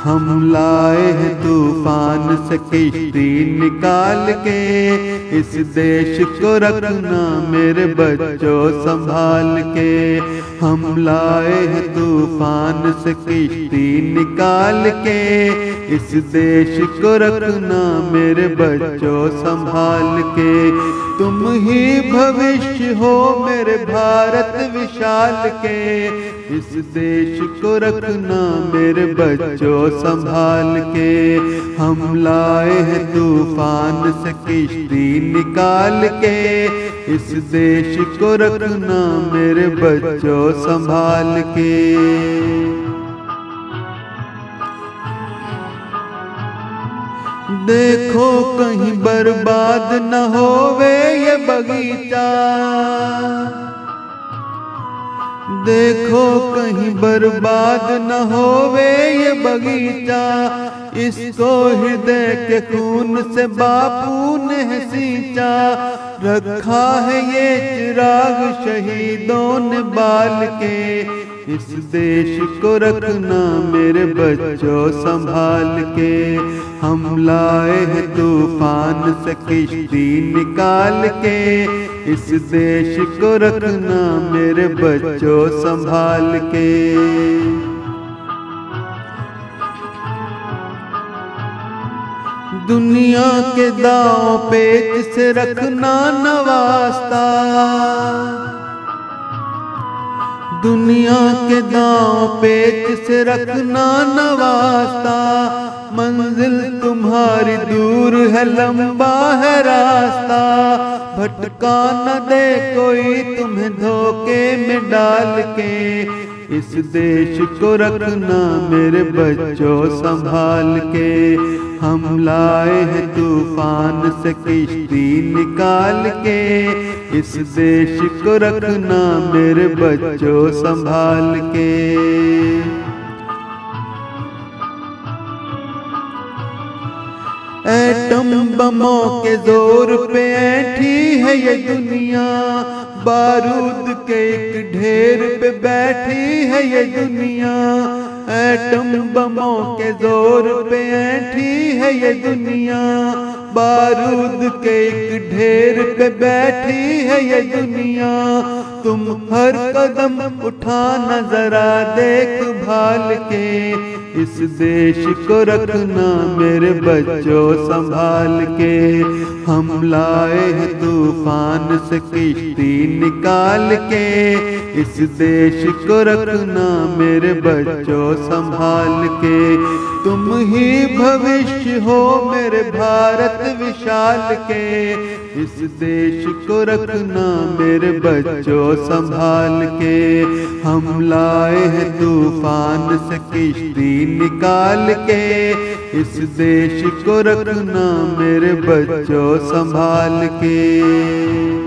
हम लाए हैं तूफान से किश्ती निकाल के, इस देश को रखना मेरे बच्चों संभाल के। हम लाए हैं तूफान से किश्ती निकाल के, इस देश को रखना मेरे बच्चों संभाल के। तुम ही भविष्य हो मेरे भारत विशाल के, इस देश को रखना मेरे बच्चों संभाल के। हम लाए हैं तूफान से किश्ती निकाल के, इस देश को रखना मेरे बच्चों संभाल के। देखो कहीं बर्बाद न होवे ये बगीचा, देखो कहीं बर्बाद न होवे ये बगीचा। इसको हृदय के खून से बापू ने सींचा, रखा है ये चिराग शहीदों ने बाल के। इस देश को रखना मेरे बच्चों संभाल के। हम लाए हैं तूफान से किश्ती निकाल के, इस देश को रखना मेरे बच्चों संभाल के। दुनिया के दांव पेच से रखना न वास्ता, दुनिया के दांव पेच से रखना न वास्ता। मंजिल तुम्हारी दूर है लंबा है रास्ता, भटका न दे कोई तुम्हें धोखे में डाल के। इस देश को रखना मेरे बच्चों संभाल के। हम लाए हैं तूफान से किश्ती निकाल के, इस देश को रखना मेरे बच्चों संभाल के। एटम बमों के जोर पे ऐठी है ये दुनिया, बारूद के एक ढेर पे बैठी है ये दुनिया। एटम बमों के जोर पे ऐठी है ये दुनिया, बारूद के एक ढेर पे बैठी है ये दुनिया। तुम हर कदम उठाना जरा देख भाल के, इस देश को रखना मेरे बच्चों संभाल के। हम लाए हैं तूफान से किश्ती निकाल के, इस देश को रखना मेरे बच्चों संभाल के। तुम ही भविष्य हो मेरे भारत विशाल के, इस देश को रखना मेरे बच्चों संभाल के। हम लाए हैं तूफान से किश्ती निकाल के, इस देश को रखना मेरे बच्चों संभाल के।